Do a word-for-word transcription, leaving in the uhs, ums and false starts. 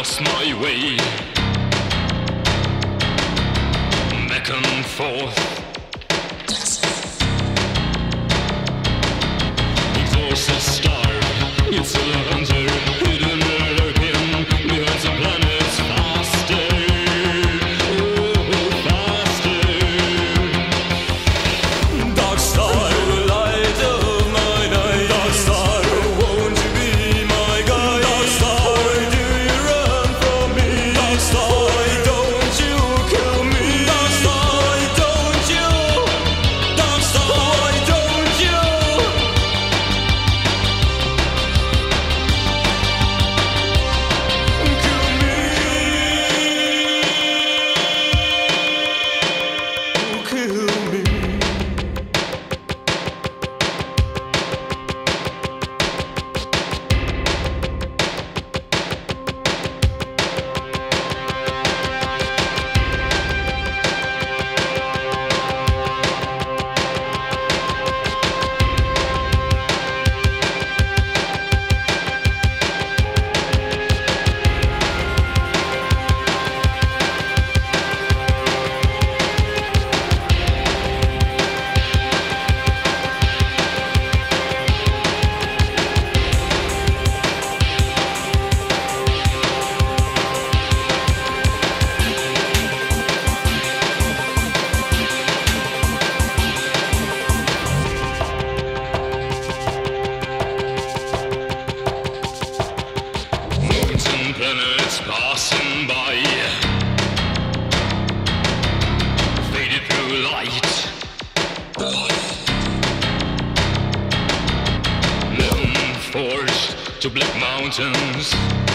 lost my way, back and forth. Exhausted, starved, it's a hunter, hidden lurking behind some planets faster, oh, faster. Dark star, light of my night. Dark star, won't you be my guide? Dark star, why do you run from me? Dark star, why don't you kill me? Dark star, why don't you? Dark star, why don't you? Kill me. Oh, kill me. Planets passing by, faded through light. Mountain forged to black mountains.